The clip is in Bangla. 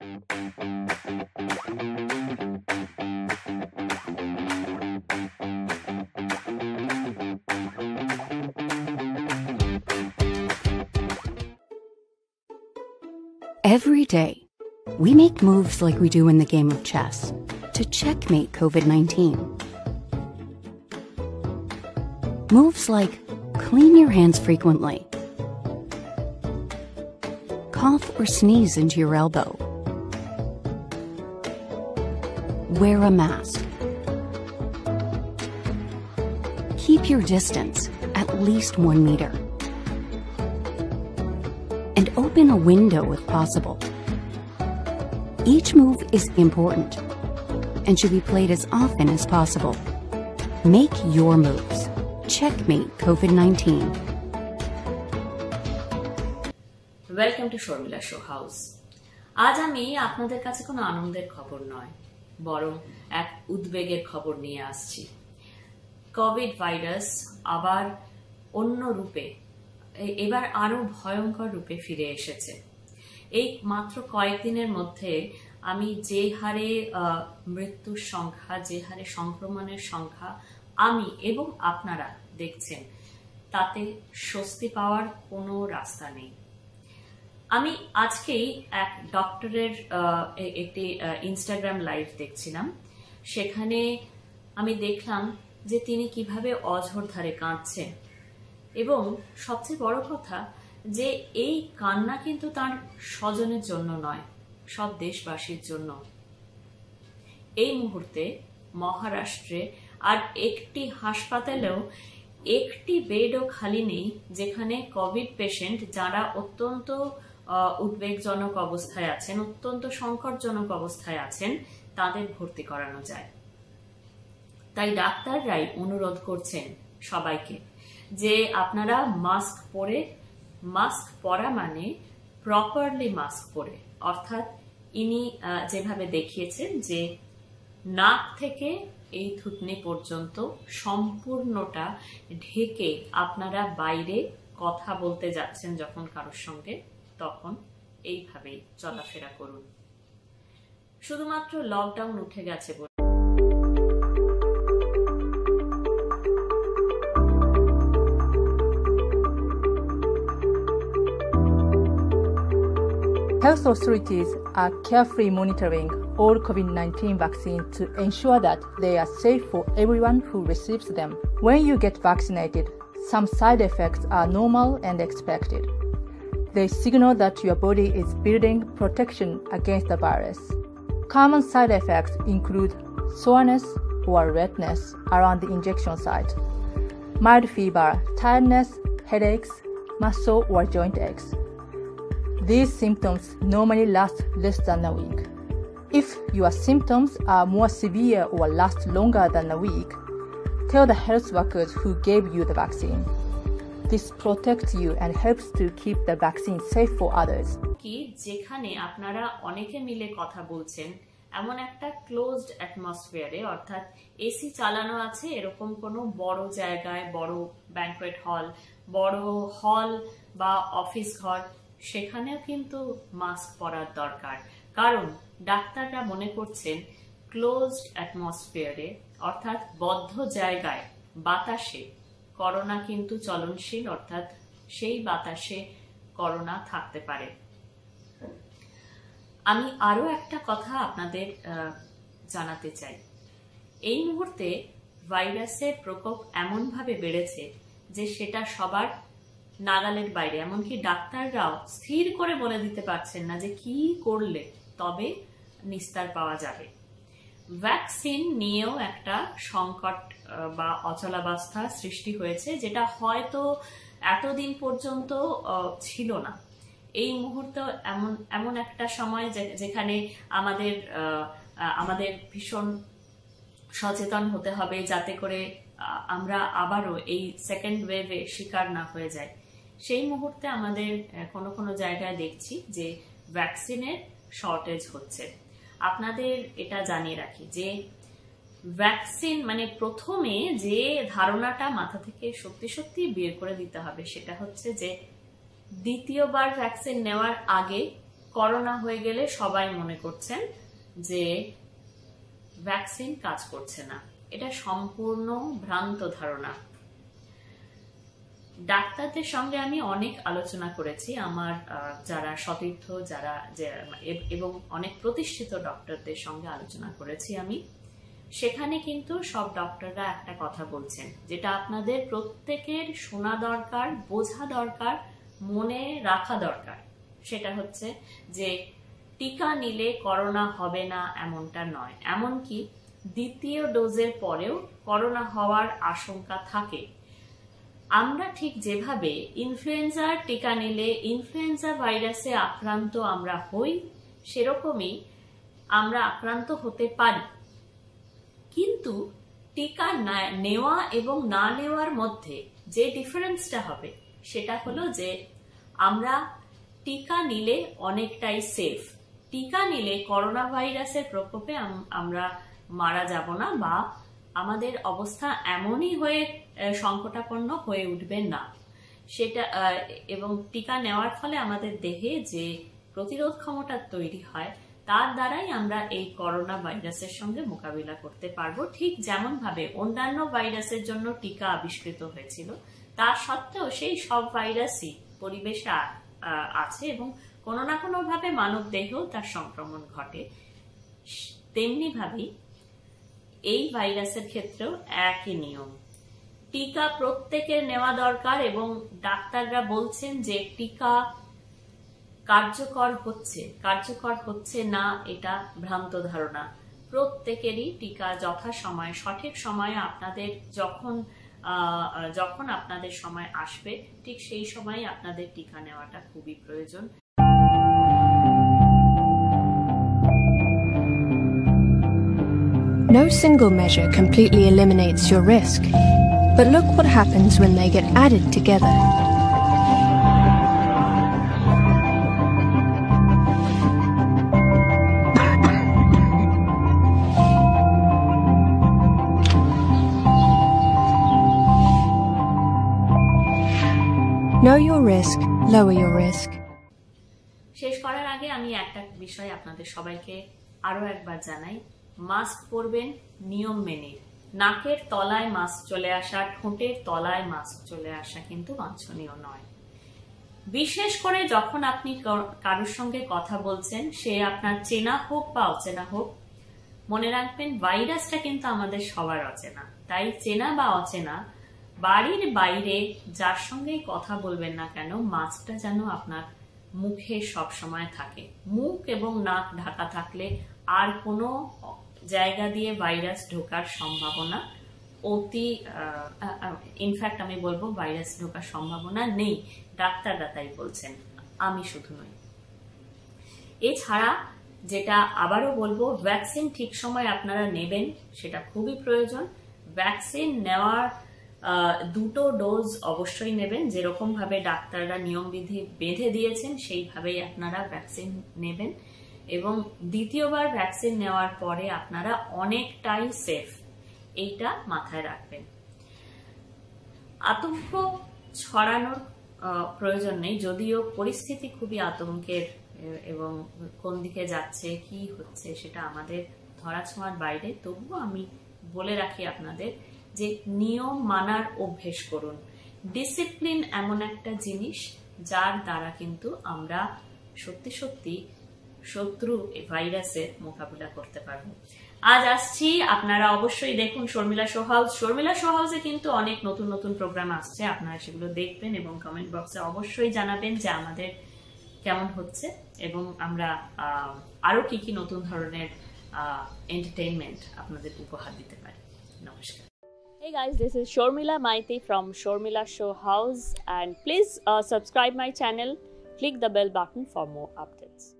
Every day, we make moves like we do in the game of chess to checkmate COVID-19. Moves like clean your hands frequently, cough or sneeze into your elbow, wear a mask, keep your distance at least 1 meter, and open a window if possible. Each move is important and should be played as often as possible. Make your moves. Checkmate COVID-19. Welcome to Sharmila show house. আজ আমি আপনাদের কাছে কোনো আনন্দের খবর নয়, বরং এক উদ্বেগের খবর নিয়ে আসছি। কোভিড ভাইরাস আবার অন্য রূপে, এবার আরো ভয়ঙ্কর রূপে ফিরে এসেছে। এই মাত্র কয়েকদিনের মধ্যে আমি যে হারে মৃত্যুর সংখ্যা, যে হারে সংক্রমণের সংখ্যা আমি এবং আপনারা দেখছেন, তাতে স্বস্তি পাওয়ার কোনো রাস্তা নেই। আমি আজকেই এক ডক্টরের একটি ইনস্টাগ্রাম লাইভ দেখছিলাম। সেখানে আমি দেখলাম যে তিনি কিভাবে অঝোর ধারে কাঁদছেন, এবং সবচেয়ে বড় কথা যে এই কান্না কিন্তু তার স্বজনের জন্য নয়, সব দেশবাসীর জন্য। এই মুহূর্তে মহারাষ্ট্রে আর একটি হাসপাতালেও একটি বেডও খালি নেই যেখানে কোভিড পেশেন্ট, যারা অত্যন্ত উদ্বেগজনক অবস্থায় আছেন, অত্যন্ত সংকটজনক অবস্থায় আছেন, তাদের ভর্তি করানো যায়। তাই ডাক্তাররাই অনুরোধ করছেন সবাইকে যে আপনারা মাস্ক পরে, মাস্ক পরা মানে প্রপারলি মাস্ক পরে, অর্থাৎ ইনি যেভাবে দেখিয়েছেন যে নাক থেকে এই থুতনি পর্যন্ত সম্পূর্ণটা ঢেকে আপনারা বাইরে কথা বলতে যাচ্ছেন যখন কারোর সঙ্গে, তখন এইভাবেই চলাফেরা করুন। শুধুমাত্র লকডাউন উঠে গেছে বলে Health authorities are carefully monitoring all COVID-19 vaccines to ensure that they are safe for everyone who receives them. When you get vaccinated, some side effects are normal and expected. They signal that your body is building protection against the virus. Common side effects include soreness or redness around the injection site, mild fever, tiredness, headaches, muscle or joint aches. These symptoms normally last less than a week. If your symptoms are more severe or last longer than a week, tell the health workers who gave you the vaccine. This protects you and helps to keep the vaccine safe for others. কি যেখানে আপনারা অনেকে মিলে কথা বলছেন এমন একটা ক্লোজড অ্যাটমসফিয়ারে, অর্থাৎ এসি চালানো আছে এরকম কোনো বড় জায়গায়, বড় ব্যাংকোয়েট হল, বড় হল বা অফিস ঘর, সেখানেও কিন্তু মাস্ক পরার দরকার। কারণ ডাক্তাররা মনে করছেন ক্লোজড অ্যাটমসফিয়ারে, অর্থাৎ বদ্ধ জায়গায়, বাতাসে করোনা কিন্তু চলনশীল, অর্থাৎ সেই বাতাসে করোনা থাকতে পারে। আমি আরো একটা কথা আপনাদের জানাতে চাই। এই মুহূর্তে ভাইরাসের প্রকোপ এমনভাবে বেড়েছে যে সেটা সবার নাগালের বাইরে। এমনকি ডাক্তাররাও স্থির করে বলে দিতে পারছেন না যে কি করলে তবে নিস্তার পাওয়া যাবে। ভ্যাকসিন নিয়েও একটা সংকট বা অচলাবস্থা সৃষ্টি হয়েছে, যেটা হয়তো এতদিন পর্যন্ত ছিল না। এই মুহূর্তে এমন একটা সময় যেখানে আমাদের ভীষণ সচেতন হতে হবে যাতে করে আমরা আবারও এই সেকেন্ড ওয়েভে শিকার না হয়ে যাই। সেই মুহূর্তে আমাদের কোনো কোনো জায়গায় দেখছি যে ভ্যাকসিনের শর্টেজ হচ্ছে। আপনাদের এটা জানিয়ে রাখি যে ভ্যাকসিন মানে প্রথমে যে ধারণাটা মাথা থেকে সত্যি সত্যি বের করে দিতে হবে সেটা হচ্ছে যে দ্বিতীয়বার ভ্যাকসিন নেওয়ার আগে করোনা হয়ে গেলে সবাই মনে করছেন যে ভ্যাকসিন কাজ করছে না। এটা সম্পূর্ণ ভ্রান্ত ধারণা। ডাক্তারদের সঙ্গে আমি অনেক আলোচনা করেছি, আমার যারা সতীর্থ যারা এবং অনেক প্রতিষ্ঠিত ডক্টরদের সঙ্গে আলোচনা করেছি আমি। সেখানে কিন্তু সব ডক্টররা একটা কথা বলছেন, যেটা আপনাদের প্রত্যেকের শোনা দরকার, বোঝা দরকার, মনে রাখা দরকার। সেটা হচ্ছে যে টিকা নিলে করোনা হবে না এমনটা নয়, এমনকি দ্বিতীয় ডোজের পরেও করোনা হওয়ার আশঙ্কা থাকে। আমরা ঠিক যেভাবে ইনফ্লুয়েঞ্জার টিকা নিলে ইনফ্লুয়েঞ্জা ভাইরাসে আক্রান্ত আমরা হই, সেরকমই আমরা আক্রান্ত হতে পারি। কিন্তু টিকা নেওয়া এবং না নেওয়ার মধ্যে যে ডিফারেন্সটা হবে সেটা হলো যে আমরা টিকা নিলে অনেকটাই সেফ। টিকা নিলে করোনা ভাইরাসের প্রকোপে আমরা মারা যাব না, বা আমাদের অবস্থা এমনই হয়ে সংকটাপন্ন হয়ে উঠবে না সেটা। এবং টিকা নেওয়ার ফলে আমাদের দেহে যে প্রতিরোধ ক্ষমতা তৈরি হয়, তার দ্বারাই আমরা এই করোনা ভাইরাসের সঙ্গে মোকাবিলা করতে পারবো। ঠিক যেমন ভাবে অন্যান্য ভাইরাসের জন্য টিকা আবিষ্কৃত হয়েছিল, তা সত্ত্বেও সেই সব ভাইরাসই পরিবেশে আছে এবং কোনো না কোনো ভাবে মানব দেহেও তার সংক্রমণ ঘটে। তেমনি ভাবেই এই ভাইরাসের ক্ষেত্রেও একই নিয়ম। টিকা প্রত্যেকের নেওয়া দরকার এবং ডাক্তাররা বলছেন যে টিকা কার্যকর হচ্ছে না, এটা ভ্রান্ত ধারণা। প্রত্যেকেরই টিকা যথাসময়ে সঠিক সময়ে আপনাদের যখন আপনাদের সময় আসবে, ঠিক সেই সময় আপনাদের টিকা নেওয়াটা খুবই প্রয়োজন। No single measure completely eliminates your risk, but look what happens when they get added together. Know your risk, lower your risk. শেষ করার আগে আমি একটা বিষয় আপনাদের সবাইকে আরো একবার জানাই, মাস্ক পরবেন নিয়ম মেনে। নাকের তলায় মাস্ক চলে আসা, ঠোঁটের তলায় মাস্ক চলে আসা কিন্তু বাঞ্ছনীয় নয়। বিশেষ করে যখন আপনি কারোর সঙ্গে কথা বলছেন, সে আপনার চেনা হোক বা অচেনা হোক, মনে রাখবেন ভাইরাসটা কিন্তু আমাদের সবার অচেনা। তাই চেনা বা অচেনা বাড়ির বাইরে যার সঙ্গেই কথা বলবেন না কেন, মাস্কটা যেন আপনার মুখে সব সময় থাকে। মুখ এবং নাক ঢাকা থাকলে আর কোনো জায়গা দিয়ে ভাইরাস ঢোকার সম্ভাবনা ইনফ্যাক্ট আমি বলবো ভাইরাস ঢোকার সম্ভাবনা নেই। ডাক্তাররা তাই বলছেন, আমি শুধু নই। এছাড়া যেটা আবারও বলবো, ভ্যাকসিন ঠিক সময় আপনারা নেবেন, সেটা খুবই প্রয়োজন। ভ্যাকসিন নেওয়ার 2টো ডোজ অবশ্যই নেবেন, যেরকম ভাবে ডাক্তাররা নিয়মবিধি বেঁধে দিয়েছেন সেইভাবেই আপনারা ভ্যাকসিন নেবেন। এবং দ্বিতীয়বার ভ্যাকসিন নেওয়ার পরে আপনারা অনেকটাই সেফ, এইটা মাথায় রাখবেন। আতঙ্ক ছড়ানোর প্রয়োজন নেই, যদিও পরিস্থিতি খুবই আতঙ্কের এবং কোন দিকে যাচ্ছে কি হচ্ছে সেটা আমাদের ধরাছোঁয়ার বাইরে। তবুও আমি বলে রাখি আপনাদের যে নিয়ম মানার অভ্যেস করুন। ডিসিপ্লিন এমন একটা জিনিস যার দ্বারা কিন্তু আমরা সত্যি সত্যি শত্রু ভাইরাসের মোকাবিলা করতে পারবো। আজ আসছি, আপনারা অবশ্যই দেখুন Sharmila show house. Sharmila show হাউসে কিন্তু অনেক নতুন নতুন প্রোগ্রাম আসছে, আপনারা সেগুলো দেখবেন এবং কমেন্ট বক্সে অবশ্যই জানাবেন যে আমাদের কেমন হচ্ছে এবং আমরা আরো কি কি নতুন ধরনের এন্টারটেইনমেন্ট আপনাদের উপহার দিতে পারি। নমস্কার। Hey guys, this is Shormila Maiti from Shormila Show House, and please subscribe my channel, click the bell button for more updates.